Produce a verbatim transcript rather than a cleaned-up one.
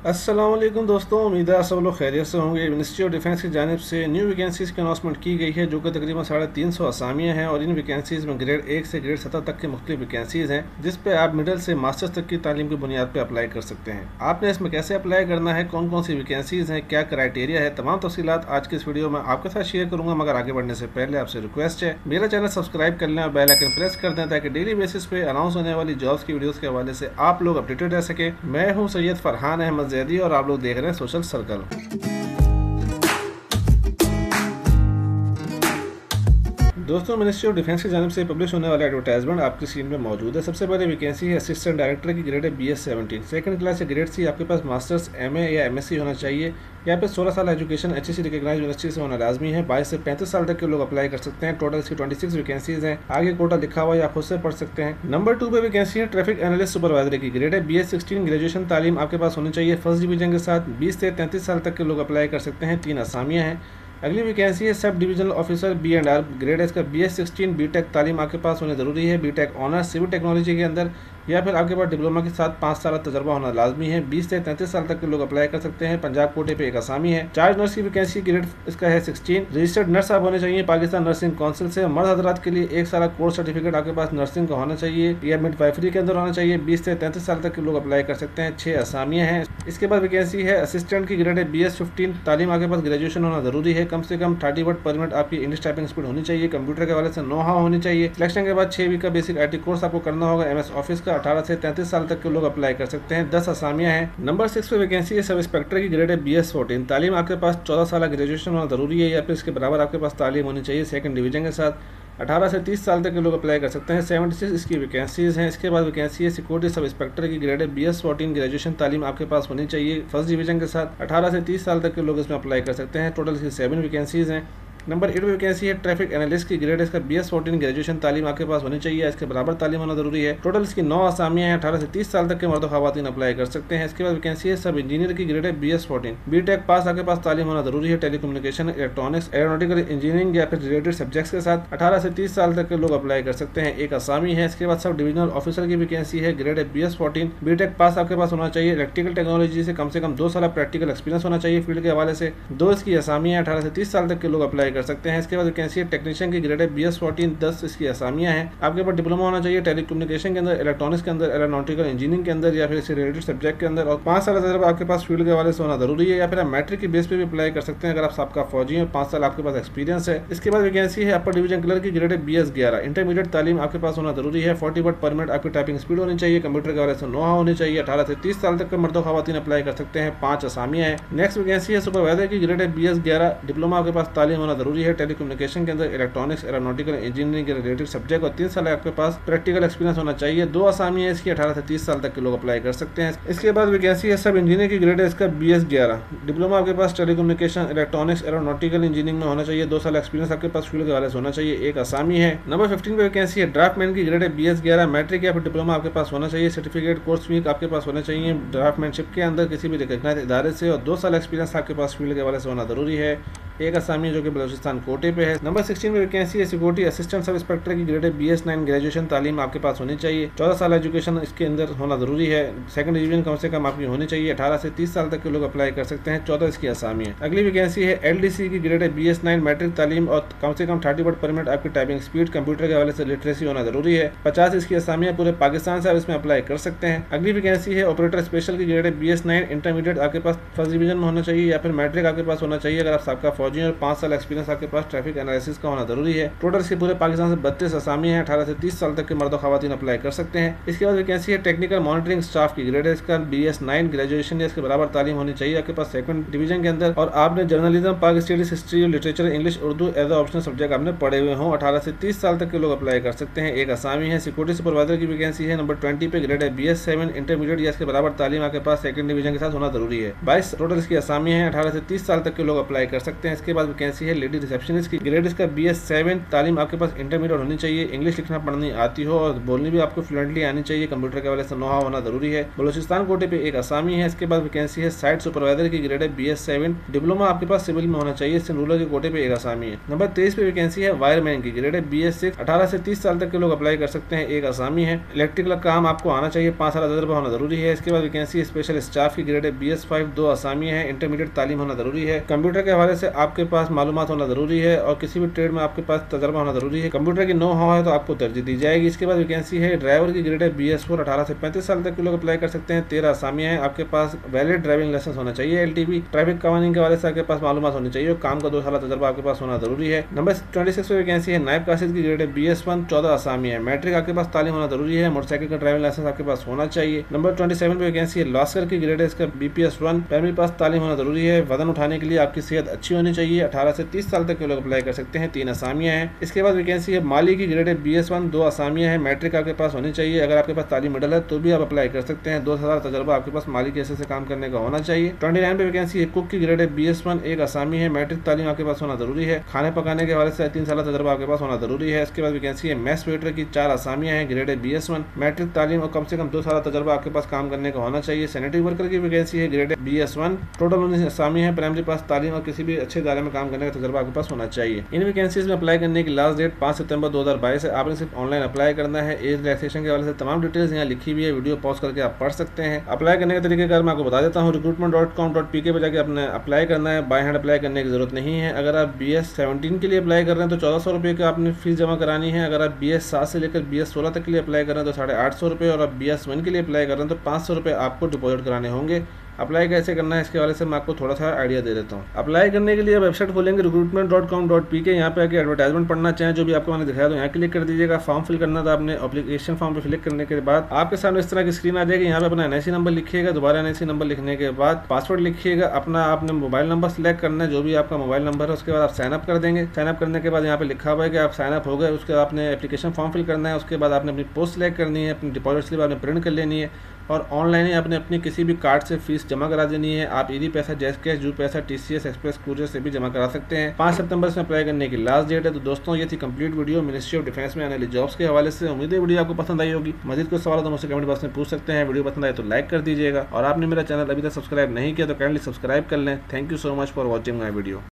अस्सलाम वालेकुम दोस्तों, उम्मीद है सब लोग खैरियत से होंगे। मिनिस्ट्री ऑफ डिफेंस की जानिब से न्यू वैकेंसीज़ की अनाउंसमेंट की गई है, जो कि तकरीबन साढ़े तीन सौ असामियाँ हैं और इन वैकेंसीज़ में ग्रेड एक से ग्रेड सत्रह तक की मुख्तलिफ वैकेंसीज़ हैं, जिस पे आप मिडिल से मास्टर्स तक की तालीम की बुनियाद पर अप्लाई कर सकते हैं। आपने इसमें कैसे अप्लाई करना है, कौन कौन सी वैकेंसीज़ हैं, क्या क्राइटेरिया है, तमाम तफसीलात आज की इस वीडियो में आपके साथ शेयर करूँगा। मगर आगे बढ़ने से पहले आपसे रिक्वेस्ट है, मेरा चैनल सब्सक्राइब कर लें और बेल आइकन प्रेस कर दें, ताकि डेली बेसिस पे अनाउंस होने वाली जॉब्स की वीडियोज़ के हवाले से आप लोग अपडेटेड रह सके। मैं हूँ सैयद फरहान अहमद जैदी और आप लोग देख रहे हैं सोशल सर्कल। दोस्तों, मिनिस्ट्री ऑफ डिफेंस की जानिब से पब्लिश होने वाला एडवर्टाइजमेंट आपकी स्क्रीन में मौजूद है। सबसे पहले वैकेंसी है असिस्टेंट डायरेक्टर की, ग्रेड है B S seventeen. Second class या ग्रेड सी आपके पास मास्टर्स एम ए या एम एस सी होना चाहिए। यहाँ पे सोलह साल education H S C recognise university से होना लाजमी है। बाईस से पैंतीस साल तक के लोग अप्लाई कर सकते हैं। टोटल इसकी छब्बीस वैकेंसीज हैं। आगे कोटा लिखा हुआ है, आप खुद से पढ़ सकते हैं। नंबर टू पे वैकेंसी है ट्रैफिक एनालिस्ट सुपरवाइजर की, ग्रेड है बी एस सिक्सटीन। ग्रेजुएशन तालीम आपके पास होनी चाहिए फर्स्ट डिवीजन के साथ। बीस से तैंतीस साल तक के लोग अप्लाई कर सकते हैं। तीन असामियाँ हैं। अगली वैकेंसी है sub divisional officer B and R, grade है इसका B S sixteen. B tech तालीम आपके पास होनी ज़रूरी है। B tech honours civil technology के अंदर, या फिर आपके पास डिप्लोमा के साथ पाँच साल तजर्बा होना लाजमी है। बीस से तैंतीस साल तक के लोग अप्लाई कर सकते हैं। पंजाब कोटे पे एक असामी है। चार्ज नर्स की वैकेंसी ग्रेड इसका है सिक्सटीन। रजिस्टर्ड नर्स आप होने चाहिए पाकिस्तान नर्सिंग काउंसिल से। मर्द हजरात के लिए एक साल कोर्स सर्टिफिकेट आपके पास नर्सिंग का होना चाहिए या मिड वाइफरी के अंदर होना चाहिए। बीस से तैंतीस साल तक के लोग अप्लाई कर सकते हैं। छः असामियाँ हैं। इसके बाद वैकेंसी है असिस्टेंट की, ग्रेड है बी एस फिफ्टीन। तालीम आपके पास ग्रेजुएशन होना जरूरी है। कम से कम थर्टी वर्ड पर मिनट आपकी इंग्लिश टाइपिंग स्पीड होनी चाहिए। कंप्यूटर के वाले से नो हाउ होनी चाहिए। सिलेक्शन के बाद छः वीक का बेसिक आई टी कोर्स आपको करना होगा एम एस ऑफिस का। अठारह से तैंतीस साल तक के लोग अप्लाई कर सकते हैं। दस असामियां हैं। नंबर सिक्स पे वैकेंसी है सब इंस्पेक्टर की, ग्रेड है बी एस फोर्टीन। तालीम आपके पास चौदह साल ग्रेजुएशन होना जरूरी है या फिर इसके बराबर आपके पास तालीम होनी चाहिए सेकंड डिवीजन के साथ। अठारह से तीस साल तक के लोग अप्लाई कर सकते हैं। सेवेंटी सिक्स इसकी वैकेंसीज हैं। इसके बाद वैकेंसी है सिक्योरिटी सब इंस्पेक्टर की, ग्रेड है बी एस फोर्टीन। ग्रेजुएशन तालीम आपके पास होनी चाहिए फर्स्ट डिवीजन के साथ। अठारह से तीस साल तक के लोग इसमें अप्लाई कर सकते हैं। टोटल इसकी सेवन वैकेंसीज हैं। नंबर एट वैकेंसी है ट्रैफिक एनालिस्ट की, ग्रेड इसका बी एस फोर्टीन। ग्रेजुएशन तालीम आपके पास होनी चाहिए, इसके बराबर तालीम होना जरूरी है। टोटल इसकी नौ असामियां हैं। अठारह से तीस साल तक के मर्द खवातीन अप्लाई कर सकते हैं। इसके बाद वैकेंसी है सब इंजीनियर की, ग्रेड है B S fourteen. B tech pass आपके पास तालीम होना जरूरी है टेलीकम्युनिकेशन, इलेक्ट्रॉनिक्स, एरोनॉटिकल इंजीनियरिंग या फिर रिलेटेड सब्जेक्ट्स के साथ। अठारह से तीस साल तक के लोग अप्लाई कर सकते हैं। एक असामी है। इसके बाद सब डिविजनल ऑफिसर की वैकेंसी है, ग्रेड है B S fourteen. B tech pass आपके पास होना चाहिए। इलेक्ट्रिकल टेक्नोलॉजी से कम से कम दो साल प्रैक्टिकल एक्सपीरियंस होना चाहिए फील्ड के हवाले से। दो इसकी असामियां। अठारह से तीस साल तक के लोग अप्लाई कर सकते हैं। इसके बाद वैकेंसी है टेक्नीशियन की, ग्रेड है बी एस फोर्टीन। दस इसकी असामियां हैं। आपके पास डिप्लोमा होना चाहिए टेलीकम्युनिकेशन के अंदर, इलेक्ट्रॉनिक्स के अंदर, एरोनॉटिकल इंजीनियरिंग के अंदर या फिर इससे रिलेटेड सब्जेक्ट के अंदर, और पाँच साल तजर्बा आपके पास फील्ड के हवाले से होना जरूरी है, या फिर आप मैट्रिक की बेस पे भी अप्लाई कर सकते हैं अगर आप सबका फौजी हैं, पाँच साल आपके पास एक्सपीरियंस है। इसके बाद वैकेंसी है अपर डिवीजन क्लर्क की, ग्रेड है बी एस ग्यारह। इंटरमीडिएट तालीम आपके पास होना जरूरी है। फोर्टी वर्ड पर मिनट आपकी टाइपिंग स्पीड होनी चाहिए। कंप्यूटर के हवाले से नो होनी चाहिए। अठारह से तीस साल तक के मर्दों खवातीन अप्लाई कर सकते हैं। पाँच असामियां हैं। नेक्स्ट वैकेंसी है सुपरवाइजर की, ग्रेड है बी एस ग्यारह। डिप्लोमा आपके पास तालीम होना जरूरी है टेलीकम्युनिकेशन के अंदर, इलेक्ट्रॉनिक्स, एरोनॉटिकल इंजीनियरिंग के रिलेटेड सब्जेक्ट, और तीन साल आपके पास प्रैक्टिकल एक्सपीरियंस होना चाहिए। दो आसामी है इसकी। अठारह से तीस साल तक के लोग अप्लाई कर सकते हैं। इसके बाद वैकेंसी है सब इंजीनियर की, ग्रेड है इसका बी एस ग्यारह। डिप्लोमा आपके पास टेलीकम्युनिकेशन, इलेक्ट्रॉनिक्स, एरोनॉटिकल इंजीनियरिंग में होना चाहिए। दो साल एक्सपीरियंस आपके पास फील्ड के हवाले से होना चाहिए। एक आसामी है। नंबर फिफ्टीन पे वैकेंसी है ड्राफ्टमैन की, ग्रेड है बी एस ग्यारह। मैट्रिक या फिर डिप्लोमा आपके पास होना चाहिए। सर्टिफिकेट कोर्स वीक आपके पास होना चाहिए ड्राफ्टमैनशिप के अंदर किसी भी रिकग्नाइज इदारे से, और दो साल एक्सपीरियंस आपके पास फील्ड के हवाले से होना जरूरी है। एक असामी जो कि बलूचिस्तान कोटे पे है। नंबर सिक्सटीन में वैकेंसी है सिक्योरिटी असिस्टेंट सब इंस्पेक्टर की, ग्रेड है बी एस नाइन। ग्रेजुएशन तालीम आपके पास होनी चाहिए। चौदह साल एजुकेशन इसके अंदर होना जरूरी है। सेकंड डिवीजन कम से कम आपकी होनी चाहिए। अठारह से तीस साल तक के लोग अप्लाई कर सकते हैं। चौदह इसकी असामी है। अगली वैकेंसी है एल डी सी की, ग्रेड है बी एस नाइन। मैट्रिक तालीम और कम से कम थर्टी वर्ड पर मिनट आपकी टाइपिंग स्पीड, कंप्यूटर के हवाले से लिटरेसी होना जरूरी है। पचास इसकी असामियां पूरे पाकिस्तान से आप इसमें अप्लाई कर सकते हैं। अगली वैकेंसी है ऑपरेटर स्पेशल की, ग्रेड है बी एस नाइन। इंटरमीडिएट आपके पास फर्स्ट डिवीजन में होना चाहिए या फिर मैट्रिक आपके पास होना चाहिए अगर आप सबका फौजी हैं, और पाँच साल एक्सपीरियंस आपके पास ट्रैफिक एनालिसिस का होना जरूरी है। टोटल इसके पूरे पाकिस्तान से बत्तीस असामियां हैं। अठारह से तीस साल तक के मर्द खवातीन अप्लाई कर सकते हैं। इसके बाद वैकेंसी है टेक्निकल मॉनिटरिंग स्टाफ की, ग्रेड है इसका बी एस नाइन। ग्रेजुएशन या इसके बराबर तालीम होनी चाहिए आपके पास सेकंड डिवीजन के अंदर, और आपने journalism, Pak studies, history, literature, English, Urdu as a optional subject आपने पढ़े हुए हों। अठारह से तीस साल तक के लोग अप्लाई कर सकते हैं। एक असामी है। सिक्योरिटी सुपरवाइजर की वैकेंसी है नंबर ट्वेंटी पे, ग्रेड है बी एस सेवन। इंटरमीडिएट या इसके बराबर तालीम आपके पास सेकंड डिवीजन के साथ होना जरूरी है। बाईस टोटल इसकी असामी है। अठारह से तीस साल तक के लोग अप्लाई कर सकते हैं। इसके बाद वैकेंसी है लेडी रिसेप्शनिस्ट की ग्रेड इसका बी एस सेवन, तालीम आपके पास इंटरमीडिएट होनी चाहिए, इंग्लिश लिखना पढ़नी आती हो और बोलनी भी आपको फ्लुएंटली आनी चाहिए, कंप्यूटर के वाले से नो हाउ होना जरूरी है। बलूचिस्तान कोटे पे एक आसामी है। इसके बाद वैकेंसी है साइट सुपरवाइजर की ग्रेड है बी एस सेवन, डिप्लोमा आपके पास सिविल में होना चाहिए, रूरल के कोटे पे एक आसामी है। नंबर तेईस पे वैकेंसी है वायरमैन की ग्रेड है बी एस सिक्स, अठारह से तीस साल तक के लोग अप्लाई कर सकते हैं, एक आसामी है। इलेक्ट्रिकल काम आपको आना चाहिए, पाँच साल तजुर्बा होना जरूरी है। इसके बाद वैकेंसी स्पेशल स्टाफ की ग्रेड है बी एस फाइव, दो आसामी है, इंटरमीडिएट तालीम होना जरूरी है। कंप्यूटर के हवाले से आपके पास मालूमात होना जरूरी है और किसी भी ट्रेड में आपके पास तजर्बा होना जरूरी है। कंप्यूटर की नो हाउ है तो आपको तरजीह दी जाएगी। इसके बाद वैकेंसी है ड्राइवर की ग्रेड है बी एस फोर, अठारह से पैंतीस साल तक के लोग अप्लाई कर सकते हैं, तेरह आसामी है। आपके पास वैलिड ड्राइविंग लाइसेंस होना चाहिए, एल टी बी, ट्रैफिक कानून के हवाले से आपके पास मालूमात होनी चाहिए, काम का दो साल तजर्बा आपके पास होना जरूरी है। नंबर ट्वेंटी सिक्स पे वैकेंसी है नायब कासिद की ग्रेड है बी एस वन, चौदह आसामी है, मैट्रिक आपके पास तालीम होना जरूरी है, मोटरसाइकिल का ड्राइविंग लाइसेंस आपके पास होना चाहिए। नंबर ट्वेंटी सेवन पे वैकेंसी है लॉस्कर की ग्रेड है इसका B P S one, primary pass तालीम होना जरूरी है, वजन उठाने के लिए आपकी सेहत अच्छी होनी चाहिए, अठारह से तीस साल तक के लोग अप्लाई कर सकते हैं, तीन आसामियां हैं। इसके बाद वैकेंसी है माली की ग्रेड है बी एस वन, दो आसामियां हैं, मैट्रिक आपके पास होनी चाहिए, अगर आपके पास तालीम मिडल है तो भी आप अप्लाई कर सकते हैं, दो साल तजर्बा आपके पास माली केसेस से काम करने का होना चाहिए। ट्वेंटी नाइन पे वैकेंसी है कुक की ग्रेड है बी एस वन, एक आसामी है, मैट्रिक तालीम आपके पास होना जरूरी है, खाने पकाने के हवाले से तीन साल तजर्बा आपके पास होना जरूरी है। इसके बाद वैकेंसी है मैथ्स वेटर की, चार आसामियां हैं, ग्रेड है बी एस वन, मैट्रिक तालीम और कम से कम दो साल तजर्बा आपके पास काम करने का होना चाहिए। सैनिटरी वर्कर की वैकेंसी है grade B S one, total उन्नीस आसामी है, प्राइमरी पास तालीम और किसी भी अच्छे इदारे में काम करने का तजर्बा आपके पास होना चाहिए। इन वैकेंसीज में अप्लाई करने की लास्ट डेट पाँच सितंबर दो हज़ार बाईस है। आपने सिर्फ ऑनलाइन अप्लाई करना है। एज रिलैक्सेशन के हवाले से तमाम डिटेल्स यहाँ लिखी हुई है, वीडियो पॉज करके आप पढ़ सकते हैं। अप्लाई करने का तरीकेकार मैं आपको बता देता हूँ। Recruitment dot com dot P K पर जाकर अपने अप्लाई करना है, बाय हैंड अप्लाई करने की जरूरत नहीं है। अगर आप बी एस सेवनटीन के लिए अप्लाई कर रहे हैं तो चौदह सौ रुपये का आपने फीस जमा करानी है। अगर आप बी एस सात से लेकर बी एस सोलह तक के लिए अप्लाई कर रहे हैं तो साढ़े आठ सौ रुपये, और आप बी एस वन के लिए अप्लाई कर रहे हैं तो पाँच सौ रुपये आपको डिपॉजिट कराने होंगे। अप्लाई कैसे करना है इसके वाले से मैं आपको थोड़ा सा आइडिया दे देता हूँ। अप्लाई करने के लिए वेबसाइट खोलेंगे recruitment dot com dot P K, यहाँ पे आके एडवर्टाइजमेंट पढ़ना चाहें जो भी आपको मैंने दिखाया तो यहाँ क्लिक कर दीजिएगा। फॉर्म फिल करना था आपने, एप्लीकेशन फॉर्म पे क्लिक करने के बाद आपके सामने इस तरह की स्क्रीन आ जाएगी। यहाँ पे अपना एन आई सी नंबर लिखिएगा, दोबारा एन आई सी नंबर लिखने के बाद पासवर्ड लिखिएगा, अपना आपने मोबाइल नंबर सेलेक्ट करना है, जो भी आपका मोबाइल नंबर है। उसके बाद आप साइनअप कर देंगे। साइनअप करने के बाद यहाँ पे लिखा हुआ है कि आप साइनअप हो गए। उसके बाद आपने एप्लीकेशन फॉर्म फिल करना है। उसके बाद आपने अपनी पोस्ट सेलेक्ट करनी है, अपनी डिपॉजिट स्लिप आपने प्रिंट कर लेनी है और ऑनलाइन ही आपने अपनी किसी भी कार्ड से फीस जमा करा देनी है। आप ईडी पैसा, जैस कैश, जू पैसा, टीसीएस, एक्सप्रेस कूरियर से भी जमा करा सकते हैं। पाँच सितंबर से अप्लाई करने की लास्ट डेट है। तो दोस्तों ये थी complete video ministry of defence में आने वाली जॉब्स के हवाले से। उम्मीद है वीडियो आपको पसंद आई होगी। मजीद कुछ सवाल तो मुझसे कमेंट बॉक्स में पूछ सकते हैं। वीडियो पसंद आए तो लाइक कर दीजिएगा और आपने मेरा चैनल अभी तक सब्सक्राइब नहीं किया तो काइंडली सब्सक्राइब कर लें। Thank you so much for watching my video.